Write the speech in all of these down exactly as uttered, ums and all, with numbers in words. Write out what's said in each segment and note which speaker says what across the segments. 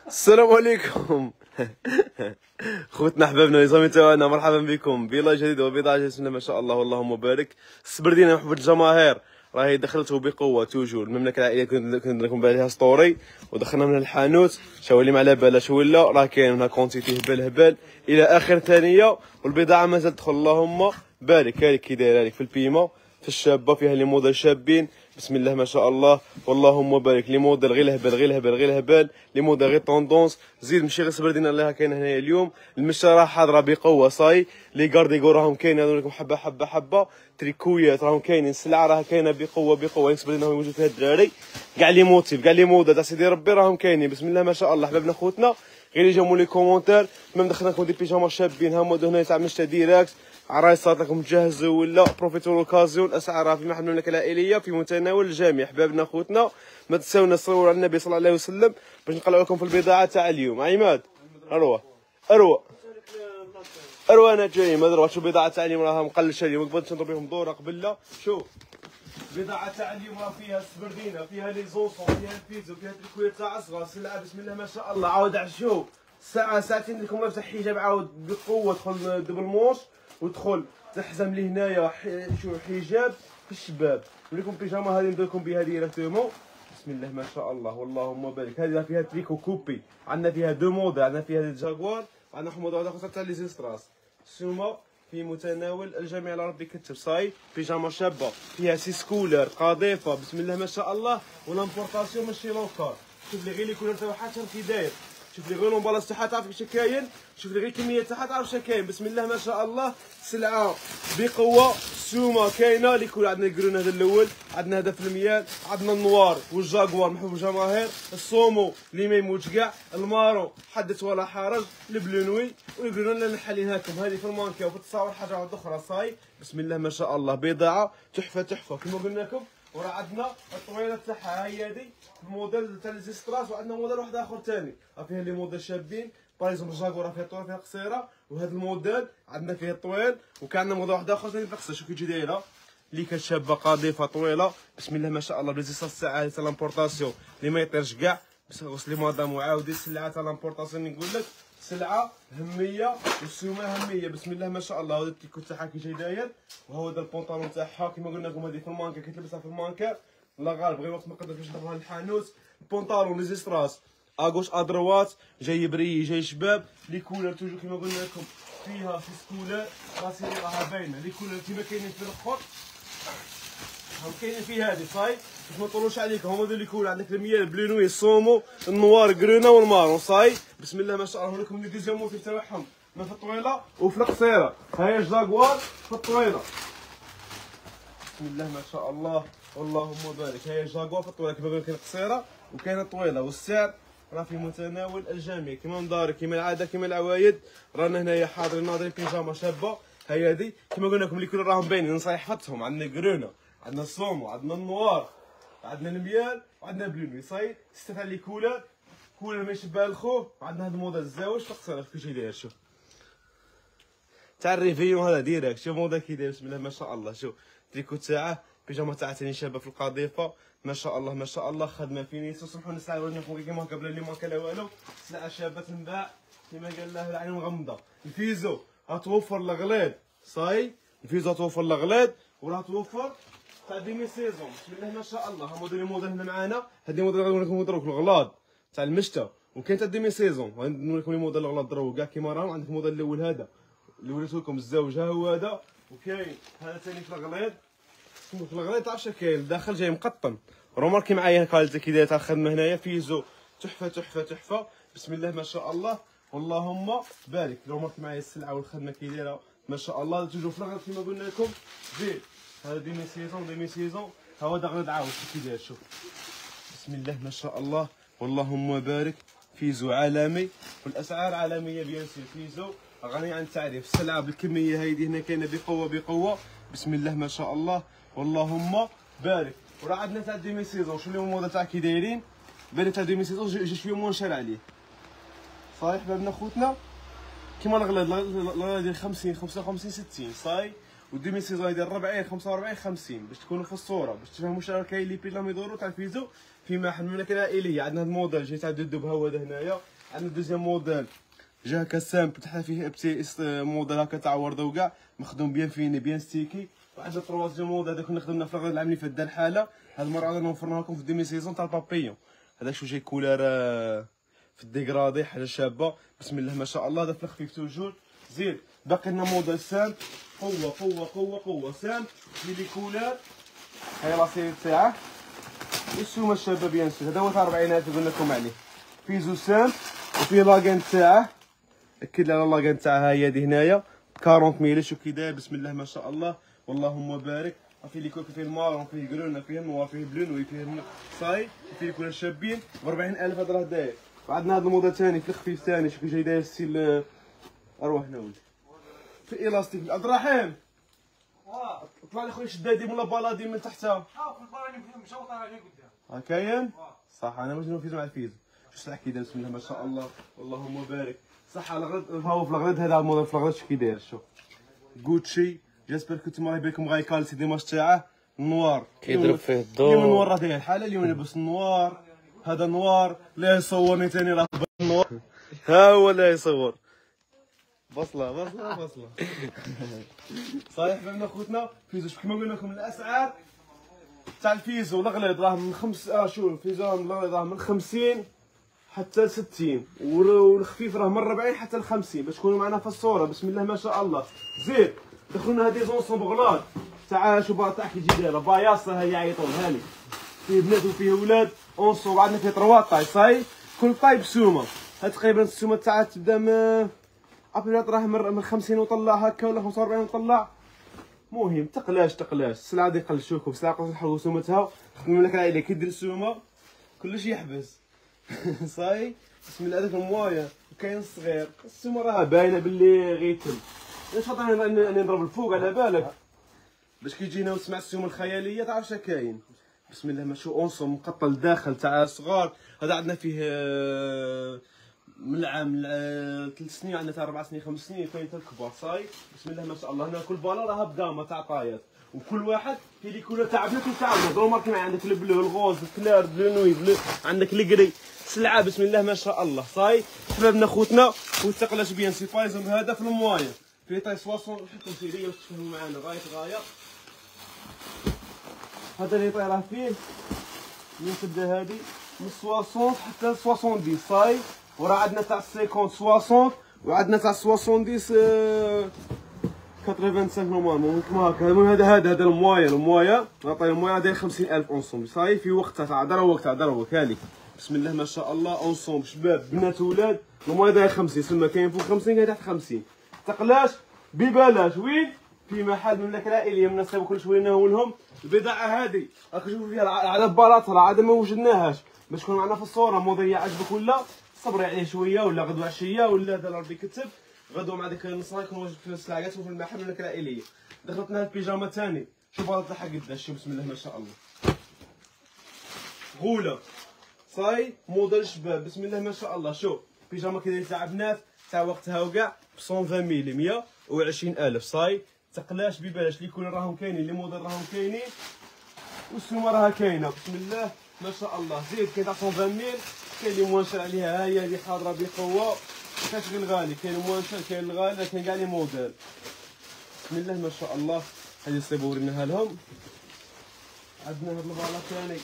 Speaker 1: السلام عليكم. خوتنا احبابنا ويزامي تاعنا، مرحبا بكم بلا جديد وبضاعه جديده ما شاء الله اللهم بارك. الصبر ديالنا محبة الجماهير راهي دخلته بقوه توجور. المملكه العائليه كنت لكم بالها ستوري ودخلنا من الحانوت، شاو اللي ما على بالاش ولا راه كاين هنا كونتيتي هبال هبال الى اخر ثانيه، والبضاعه مازال تدخل اللهم بارك. هذيك كي دايره لك في البيمه في الشابه، فيها لي موديل شابين بسم الله ما شاء الله واللهم بارك. لي موديل غير الهبال غير الهبال غير الهبال، لي موديل غير طوندونس. زيد مشي غير صبر دينا اللي كاين هنايا اليوم. المشي راه حاضره بقوه صاي. لي كارديكو راهم كاينين، هذو لكم حبه حبه حبه. تريكويات راهم كاينين، السلعه راه كاينه بقوه بقوه. صبر دينا موجود فيها الدراري، كاع لي موتيف كاع لي موضه تاع سيدي ربي راهم كاينين بسم الله ما شاء الله. حبابنا خوتنا غير يجاو لي كومونتير، ميم دخلنا لكم دي بيجاما شابين هما هنا تاع مشتا ديراكت. عرايسات راكم تجهزوا ولا بروفيتو لوكازيون. الاسعار في محل المملكه العائليه في متناول الجميع. حبابنا خوتنا ما تنساونا تصلوا على النبي صلى الله عليه وسلم باش نقلعوا لكم في البضاعه تاع اليوم. عماد اروى اروى اروى انا جاي ما درت. شو البضاعه تاع اليوم راها مقلشه اليوم، قبلت نضرب بهم دوره قبله. شوف البضاعه تاع اليوم راه فيها السبردينه، فيها لي زونسون، فيها البيتزا، فيها التريكويات تاع اصغر. سلعه بسم الله ما شاء الله. عاود شوف ساعه ساعتين لكم نفتح حجاب عاود بقوه. دخل دبل مونش ودخل تحزم لي هنايا شو حجاب في الشباب. وليكم بيجاما هذه ندير لكم بها ديريكتومون بسم الله ما شاء الله واللهم بارك. هذه فيها تريكو كوبي، عندنا فيها دو موديل، عندنا فيها الجاكوار وعندنا موديل واحد اخر تاع لي زيستراس. السومه في متناول الجميع على ربي كتب صاي. بيجاما شابه فيها سيس كولر قاضيفه بسم الله ما شاء الله، والامبورطاسيون ماشي لوكال. شوف لي غير لي كولر تاعها حتى كي داير، شوف لي غير لومبالاج تاعها تعرف كيش كاين، شوف لي غير الكميه تاعها تعرف شا كاين بسم الله ما شاء الله. سلعه بقوه. السومه كاينه اللي كل عندنا الكرون هذا الاول، عندنا هذا في الميال، عندنا النوار والجاكوار محبوب الجماهير، الصومو اللي ما يموتش كاع، المارو حدث ولا حرج، البلونوي والكرون اللي نحليها لكم. هذه في المانكا وفي التصاور حاجه واحده اخرى صاي بسم الله ما شاء الله. بضاعه تحفه تحفه كما قلنا لكم. وراه عندنا الطويله تاعها هي هذه الموديل تاع ليزيستراس، وعندنا موديل واحد اخر ثاني فيها لي موديل شابين. بايزون جاكورا فيها طويله فيها قصيره، وهذا الموديل عندنا فيه الطويل، وكان عندنا موديل واحد اخر ثاني قصير. شوف كي دايره اللي كشابه قاضيفه طويله بسم الله ما شاء الله. بريزيستانس تاعها تاع لامبورطاسيون اللي ما يطيرش كاع. بس غسلي مدام وعاودي السلعه تاع لامبورطاسيون نقول لك سلعه هميه والسومه هميه بسم الله ما شاء الله. هذا التيكو تاعها كي جاي داير، وهو هذا البونطالون تاعها كيما قلنا لكم. هذه في المانكا كي تلبسها في المانكا لا غالب غير وقت ما قدرت باش ندخلها للحانوت. البونطالون لي زيستراس اغوش ادروات جاي بري جاي شباب. لي كولر توجو كيما قلنا لكم فيها في سكولر راسي راها باينه. لي كولر كيما كاينين في الاخر هم كاينين في هذه صاي باش ما نطولوش عليكم. هما هذو لي كولر عندك الميال البلونوي الصومو النوار كرونا والمارون صاي بسم الله ما شاء الله. لكم لي ديزيام موتيف تاعهم ما في الطويله وفي القصيره. هاهي الجاكوار في الطويله بسم الله ما شاء الله اللهم بارك. هاهي الجاكوار في الطويله كيما قلت لك القصيره وكاينه الطويله. والسعر راه في متناول الجميع كيما مدارك كيما العاده كيما العوايد. رانا هنايا حاضرين ناظرين بيجاما شابه. هاي هذه كيما قلنا لكم اللي كل راهم باينين نصايح حطهم. عندنا كرونا عندنا الصومو عندنا النوار عندنا الميال وعندنا بلونوي صاي. ستة تاع لي كولر كولر ما يشبه الخوه. عندنا هذا الموديل الزاوج في القصيره كيفاش داير. شوف تاع الريفيون هذا ديريكت. شوف الموديل كي داير بسم الله ما شاء الله. شوف التريكو تاعه بيجاما تاعها ثاني شابه في القاضيفه ما شاء الله ما شاء الله. خدمه فينيسيو سمحوا نسعى وريناكم كيما هكا بلا لي ماركه لا والو. سلعه شابه تنباع كيما قال له العين مغمضه. الفيزو غتوفر الغليظ صاي. الفيزو غتوفر الغليظ وراه توفر تاع ديمي سيزون بسم الله ما شاء الله. ها موديل موديل هنا معانا. هذه موديل غنقول لكم دروك الغلاظ تاع المشتا، وكاين تاع ديمي سيزون غنقول لكم الموديل الغلاظ دروك كاع كيما راهم. عندك الموديل الاول هذا اللي وريت لكم الزوج ها هو هذا، وكاين هذا ثاني في الغليظ. في الغليظ تعرف كاين الداخل جاي مقطن. روماركي معايا كاليتي كي دايره تاع الخدمه هنايا. فيزو تحفه تحفه تحفه بسم الله ما شاء الله اللهم بارك. روماركي معايا السلعه والخدمه كي دايره ما شاء الله. توجو في الغليظ كيما قلنا لكم. زيد هذا ديمي سيزون ديمي سيزون ها هو داغ عاود كي داير. شوف بسم الله ما شاء الله اللهم بارك. فيزو عالمي والاسعار عالميه بيان سير. فيزو غني عن التعريف. السلعه بالكميه هايدي هنا كاينه بقوه بقوه بسم الله ما شاء الله اللهم بارك. وراه عندنا تاع ديمي سيزون. شوف اليوم الموضه تاع كي دايرين بان تاع ديمي سيزون جا شويه مونشر عليه صاي. حبابنا خوتنا كيما الغلاظ الغلاظ ديال خمسين خمسة وخمسين ستين صاي. وديمي سيزون يدير أربعين خمسة وأربعين خمسين باش تكونوا في الصوره، باش تفهموا شنو كاين اللي بيلهم يدوروا تاع الفيزو في محل المملكه العائليه. عندنا هذا الموديل جاي تاع دودوب هو هذا هنايا. عندنا دوزيام موديل جا هكا سامبل تحت فيه بتي موديل هكا تاع ورده وكاع مخدوم بيان فيني بيان ستيكي. وعندنا تروازيام موديل هذا كنا خدمنا في العام اللي فات دا الحاله. هاد المره غادي نوفرنا لكم في ديمي سيزون تاع البابيون. هذا شو جاي كولار في الديكرادي حاجه شابه بسم الله ما شاء الله. هذا في الخفيف توجور زيد. باقي لنا موديل سامبل قوه قوه قوه قوه سامبل لي كولار. هاي لاسيري تاعه السومه الشابه بيان سور. هذا هو تاع أربعين ألف قلنا لكم عليه. فيزو سامبل وفيه لاكان تاعه. اكد على لاكان تاعها هي هذه هنايا أربعين ميل. شوف كي داير بسم الله ما شاء الله واللهم بارك. فيه لي كوك فيه المارون فيه كرون فيه نوار فيه بلون فيه صاي فيه كل شابين ب أربعين ألف. هذا راه داير. وعندنا هذا الموديل ثاني في الخفيف ثاني شوف كي جاي داير ستيل اروح هنا ولدي في الاستيك. عبد الرحيم واه طلع لي خويا شدادي ولا بلادي من تحتها. اه في البلادي مشوطه على قدام. ها كاين صح. انا مجنون فيزو مع الفيزو. شو صح كي داير بسم الله ما شاء الله اللهم بارك. صح على الغد هاو في الغد. هذا الموديل في الغد شو كي داير. شوف غوتشي جاسبر كنت مراه بكم غاي كالسي ديماج تاعه نوار
Speaker 2: كيضرب فيه الضوء.
Speaker 1: اليوم نوار راه داير الحاله. اليوم لابس نوار. هذا نوار لا يصورني ثاني راه نوار. ها هو لا يصور. بصله بصله بصله. صحيح فهمنا خوتنا. فيزو شوف كيما قلنا لكم الاسعار تاع الفيزو الغليظ راه من خمس اه شوف الفيزو الغليظ راه من خمسين حتى ل ستين والخفيف راه من أربعين حتى ل خمسين باش تكونوا معنا في الصوره بسم الله ما شاء الله. زيد دخلنا هذه زونسون غلاد تاع شوف تاع كي تجي دايره باياصه هي يعيطون هاني. فيه بنات وفيه ولاد اونسون. عندنا فيه تروا طاي صاي كل طاي بسومه. هاد تقريبا السومه تاعها تبدا من ابيض راه من خمسين وطلع هكا ولا خمسة وأربعين وطلع. مهم تقلاش تقلاش السلعه دي قلشوكم السلعه قلت نحلوا سومتها. خدموا لك العائله كي دير السومه كلش يحبس. صاي بسم الله. هذاك الموايا وكاين الصغير السومه راه باينه باللي غيتم. علاش خاطر انا نضرب الفوق على بالك باش كي تجينا وتسمع السومه الخياليه تعرف شا كاين. بسم الله ما شاء اونصو مقطل داخل تاع صغار. هذا عندنا فيه من العام ثلاث سنين عندنا تاع أربع سنين خمس سنين كاين تاع الكبار صاي بسم الله ما شاء الله. هنا كل بالا راها بدامه تاع طايات وكل واحد في لي كولور تاع بنات وتاع ولاد. راه ماركي معايا عندك البلو الغوز الكلار بلو نوي بلو عندك الكري سلعه بسم الله ما شاء الله. صاي حبابنا خوتنا وتقلاش بيان سي بايزون. هذا في الموايا في طاي سواصون حطوا سيريه باش تفهموا معانا غايه غايه. هذا اللي طاي راه فيه من تبدا هذه من سواصون حتى سواصون صاي. وراه عندنا تاع خمسين سواصون وعندنا تاع سواصون خمسين خمسة نورمالمون كيما هكا. المهم هذا هذا هذا الموايا الموايا نعطي الموايا داير خمسين ألف اونصومبل صاي في وقتها تاع درا وقتها درا وقت هالي بسم الله ما شاء الله. اونصومبل شباب بنات ولاد الموايا داير خمسين سما كاين فوق خمسين كاين تحت خمسين. تقلاش ببلاش وين في محل المملكه العائليه من الناس كل شويه نهولهم البضاعه هذه راك تشوفوا فيها على بلاطه عاد ما وجدناهاش باش تكون معنا في الصوره. موضوع يعجبك ولا صبري عليه شويه ولا غدوه عشيه ولا هذا ربي يكتب غدوه مع ديك النص يكون واجد في السلعات وفي المحل المملكه العائليه. دخلت لنا البيجامه ثاني شوف هذا تاعها قداش بسم الله ما شاء الله. غوله صاي موديل شباب بسم الله ما شاء الله. شوف بيجامه كي تاع بنات تاع وقتها وكاع ب مية وعشرين ميل مية وعشرين ألف صاي. تقلاش ببلاش لي كل راهم كاينين لي موديل راهم كاينين والسومه راها كاينه بسم الله ما شاء الله. زيد كاين تاع مية وعشرين ميل كاين اللي موانشر عليها ها هي اللي حاضره بقوه. كاش غير الغالي كاين موانشر كاين الغالي كاين كاع لي موديل بسم الله ما شاء الله. هذه الصيبه وريناها لهم. عندنا هاد البالا ثاني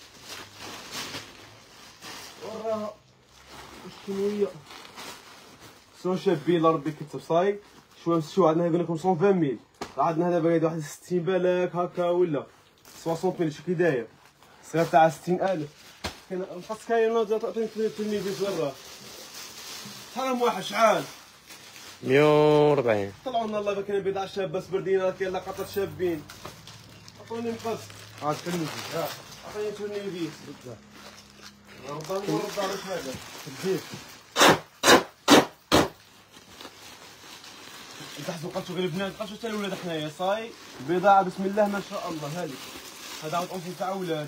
Speaker 1: وراها شنو هي سون شابين ربي كتب صاي. شو شو عندنا يقول لكم مية وعشرين ميل. عندنا هذا باغي واحد ستين بالك هكا ولا ستين ميل شو كي داير صغير تاع ستين ألف. كاين الخاص كاين ناضي تعطيني تلميذ برا حرام واحد شحال
Speaker 2: مية وأربعين.
Speaker 1: طلعوا لنا الله كاين بضاعة شابة سبردينات كاين لقطات شابين. عطوني مقص ها تلميذ ها عطيني تلميذ ربما نور الدار واش هذا تدير تحسبوا قلتو غير البنات قلتو حتى الولاد حنايا صاي. بضاعة بسم الله ما شاء الله. هذه هذا عاود اونسي تاع ولاد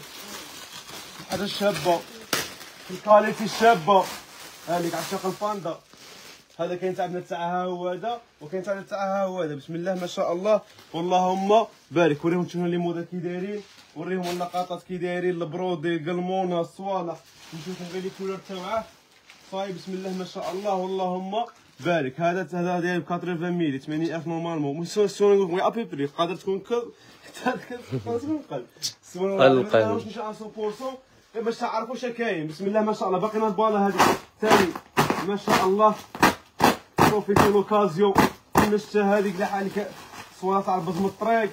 Speaker 1: الحاجة الشابة في الكاليتي الشابة. هذيك عشاق الباندا هذا كاين تاعنا تاعها هو هذا، وكاين تاعنا تاعها هو هذا. بسم الله ما شاء الله واللهم بارك. وريهم شنو لي موديل كي دايرين، وريهم اللقطات كي دايرين، البرودي، القلمونه، الصوالح، نشوفهم غير لي كولور تاعه. صاي بسم الله ما شاء الله واللهم بارك. هذا هذا داير ب ثمانين ميلي ثمانين ألف نورمالمون. مش سون نقول لك ابي بري قادر تكون كل حتى تكون قل
Speaker 2: قل قل
Speaker 1: واش نشاء مية بالمية غير باش تعرفوا واش كاين. بسم الله ما شاء الله. باقينا الباله هذه ثاني ما شاء الله. بروفيتي لوكازيون كلش هذيك اللي حالك صوره تاع البزم الطريق.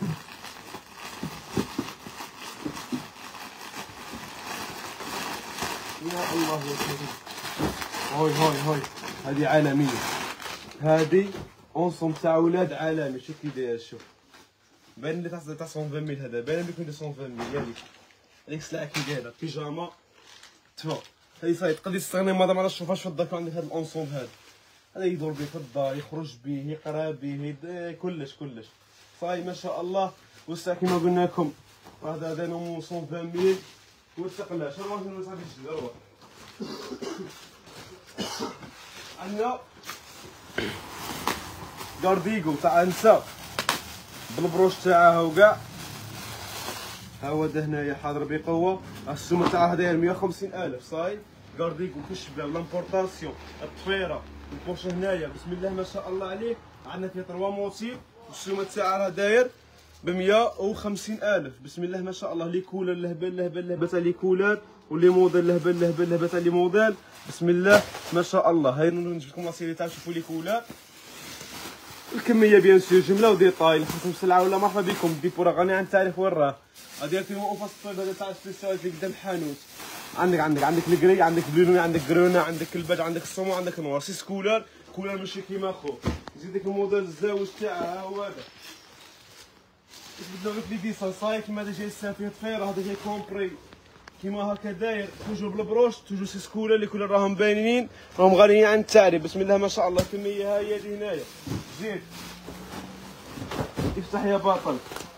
Speaker 1: يا الله يا كريم. هاي هاي هاي هذه عالميه، هذه اونصوم تاع ولاد عالمي. شوف كي داير، شوف باين لي تاع تاع مية ميل. هذا باين لي يكون مية ميل. هذيك هذيك السلعه كي دايره بيجاما تفا. هذه صاي تقدر تستغني مادام على تشوفهاش في الدار. كان عندك هذا الانصوم هذا، هذا يدور به في الدار، يخرج به، يقرا به، كلش كلش صاي ما شاء الله. والساعه كيما قلنا لكم هذا هذا مية ميل. وتقلاش روح من صافي الجدر. روح عندنا كارديغو تاع النساء بالبروش تاعها وكاع. ها هو ده هنايا حاضر بقوه. السومه تاعها داير مية وخمسين ألف. صاي كارديغو في الشباب، لامبورطاسيون، الطفيره، البورش هنايا بسم الله ما شاء الله عليه. عندنا فيه تروا موتيف، والسومه تاعها داير ب مية وخمسين ألف. بسم الله ما شاء الله. لي كولر لهبل لهبل لهبل تاع لي كولر، ولي موديل لهبل لهبل لهبل تاع لي موديل. بسم الله ما شاء الله. هاي نجيب لكم لاسيري تاع شوفوا لي كولر. الكميه بيان سور جمله وديطاي. خاصكم السلعه ولا مرحبا بكم. الديبو راه غني عن التعريف وين راه. هذه فيهم اوفر ستوك هذا تاع سبيسيال اللي قدام الحانوت. عندك عندك عندك الكري، عندك بلوني، عندك كرونا، عندك الباج، عندك الصومو، عندك النوار. سيس كولر كولر ماشي كيما خو. نزيد لك الموديل الزاوج تاعها هو هذا. بدلو غير في لي ديسان صاي كيما هذا جاي السان فيه طفيره، هذا جاي كومبري كيما هكا داير. توجور بالبروش، توجور سيس كولر. اللي كولر راهم باينين، راهم غاليين عن التعريف. بسم الله ما شاء الله. الكميه هاهي هذه هنايا. زيد افتح يا باطل.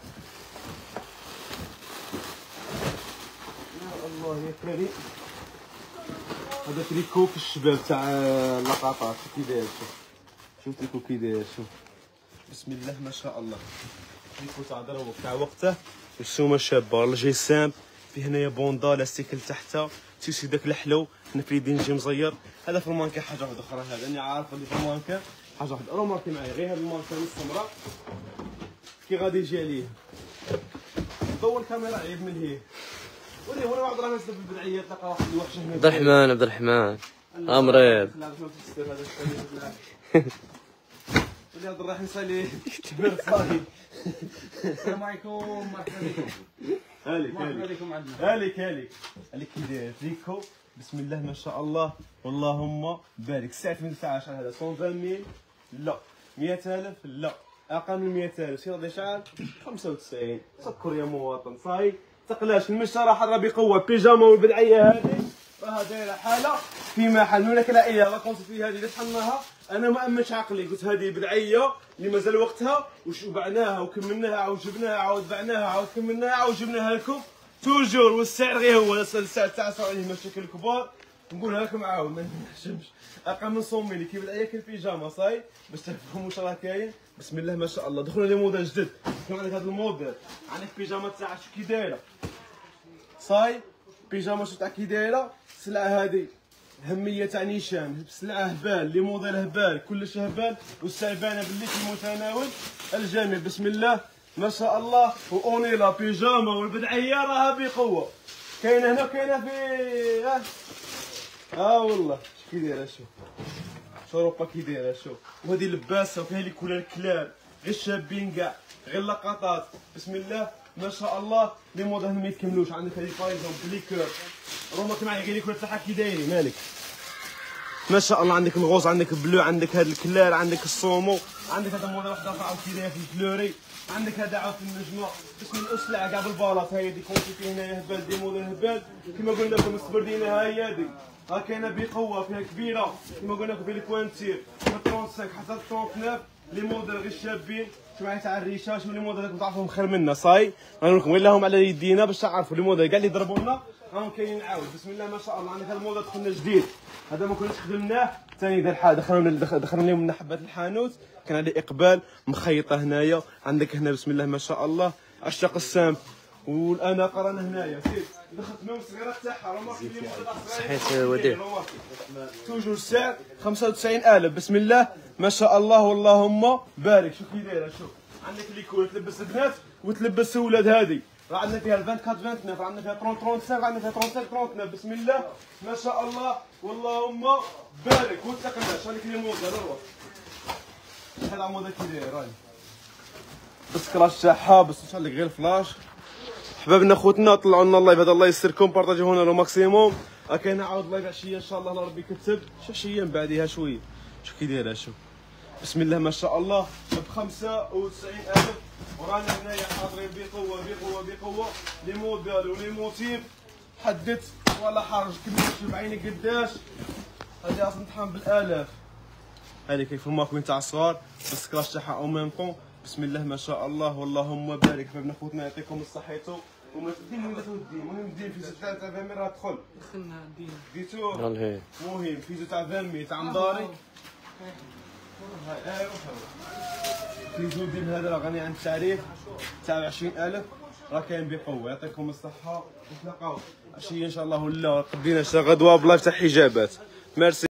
Speaker 1: يا الله يا كريم. هذا تريكو في الشباب تاع اللقطات. شوف كي داير، شوف شوف تريكو كي داير، شوف بسم الله ما شاء الله. تريكو تاع دروك تاع وقته. السومه شابه والله جاي سامب. في هنايا بوندا لاستيكل تحتها تيسي داك الحلو. هنا في اليدين جي مزير. هذا في المانكا حاجه واحده اخرى. هذا انا عارف اللي في المانكا حاجه واحده. راه ماركي معايا غير هذا الماركه السمراء كي غادي يجي عليه. دور الكاميرا عيب من هي. ولي ورا واحد راه ناس في البدعيه تلقى واحد الوحش هنا.
Speaker 2: عبد الرحمن عبد الرحمن امريض.
Speaker 1: ولي عبد الرحمن صالي كبر صاحي.
Speaker 3: السلام عليكم. مرحبا بكم.
Speaker 1: هاليك
Speaker 3: مرحبا بكم عندنا.
Speaker 1: هاليك هاليك هاليك كي داير تريكو. بسم الله ما شاء الله واللهم بارك. الساعه من ساعه شحال هذا؟ مية ميل لا مية ألف لا اقل من مية ألف. سير هذا شحال؟ خمسة وتسعين. سكر يا مواطن. صاي تقلاش المشترى حره بقوه. بيجاما والبدعيه هذه راها دايره حاله في محل من الكلائيه. لا كونت في هذه اللي طحناها انا ما امنش عقلي. قلت هذه بدعيه اللي مازال وقتها وبعناها وكملناها عاود جبناها عاود بعناها عاود كملناها عاود جبناها لكم توجور. والسعر غير هو السعر تاع صار عليه مشاكل كبار. نقولها لكم عاود ما نحشمش. اقل من صومي لي كي بدعيه كي بيجاما. صاي باش تفهموا واش راه كاين. بسم الله ما شاء الله. دخلوا لي موديل جدد. كاين عندك هذا الموديل. عندك بيجاما تاع شو كي دايره. صاي بيجاما شو تاع كي دايره. السلعه هذه هميه تاع نيشان. سلعه هبال لي موديل هبال كلش هبال. والسعر باينه باللي في متناول الجميع. بسم الله ما شاء الله. واونيلا بيجاما والبدعيه راها بقوه. كاينه هنا وكاينه في اه, آه والله شو كي دايره. شوف شوروبا كي دايره. شوف وهذه لباسه وكاين لي كولر كلاب غير شابين كاع غير لقطات. بسم الله ما شاء الله. لي موديل ما يتكملوش. عندك هذه بايزون بليكور روماك معايا غير لي كولر تاعها كي دايرين. مالك ما شاء الله. عندك الغوص، عندك البلو، عندك هذا الكلار، عندك الصومو، عندك هذا موديل واحد اخر عاود كي داير في الفلوري، عندك هذا عاود في النجمه. بسم الاسلع كاع بالبلاط. هاي دي كونتيتي هنايا هبال دي موديل هبال كيما قلنا لكم. السبردينه هاي هذه ها كاينه بقوه فيها كبيره كيما قلنا لكم. في الكوانتير من خمسة وثلاثين حتى ثلاثة وثلاثين لي موديل غير شابين. شو معايا تاع الريشاش ولي موديل راكم تعرفوهم خير منا. صاي غنقول لكم غير لهم على يدينا باش تعرفوا لي موديل كاع اللي ضربوا لنا راهم كاينين. عاود بسم الله ما شاء الله. عندك هذا الموديل دخلنا جديد هذا ما كناش خدمناه ثاني دار حاجه دخلنا دخلنا لهم من حبات الحانوت كان عليه اقبال مخيطه هنايا عندك هنا بسم الله ما شاء الله عشاق السام والان قرانا هنايا سير دخلت لهم الصغيره تاعها راه ماكش اللي
Speaker 2: صحيت وديع
Speaker 1: توجور السعر خمسة وتسعين ألف بسم الله ما شاء الله واللهم بارك. شوف كي دايره شوف عندك اللي يكون تلبس البنات وتلبس ولاد هذه راه عندنا فيها أربعة وعشرين أربعة وعشرين عندنا فيها ثلاثين ثلاثة وثلاثين عندنا فيها ثلاثين ثلاثة وثلاثين بسم الله ما شاء الله واللهم بارك. وتقناش هذيك لي موضه روح هذا عموده كي داير راني بس كلاش تاعها بس نشعل لك غير الفلاش. حبابنا خوتنا طلعوا لنا اللايف هذا الله يسركم بارطاجيوه لنا لو ماكسيموم. كاين عاود لايف عشيه ان شاء الله الله ربي يكتب شي عشيه من بعديها شويه. شوف كي دايره شوف بسم الله ما شاء الله ب خمسة وتسعين ألف ورانا هنايا حاضرين بقوه بقوه بقوه لي موديل ولي موتيف حدث ولا حرج كملت بعينك قداش هذه اصلا تحام بالالاف. هذه كيف الماكوين تاع الصغار بس كلاش تاعها او ميم طون بسم الله ما شاء الله واللهم بارك. فابن خوتنا يعطيكم الصحيتو وما تدين ولا تودي المهم دين في تاع عشرين مره تدخل
Speaker 3: دخلنا دينا
Speaker 1: ديتو
Speaker 2: والله
Speaker 1: مهم فيزو تاع عشرين تاع مداري ايوا فيزو ديال هذا راه غني عن التعريف تاع عشرين ألف راه كاين بقوه. يعطيكم الصحه نتلاقاو عشيه ان شاء الله ولا قدينا غدوه بلايف تاع حجابات. ميرسي.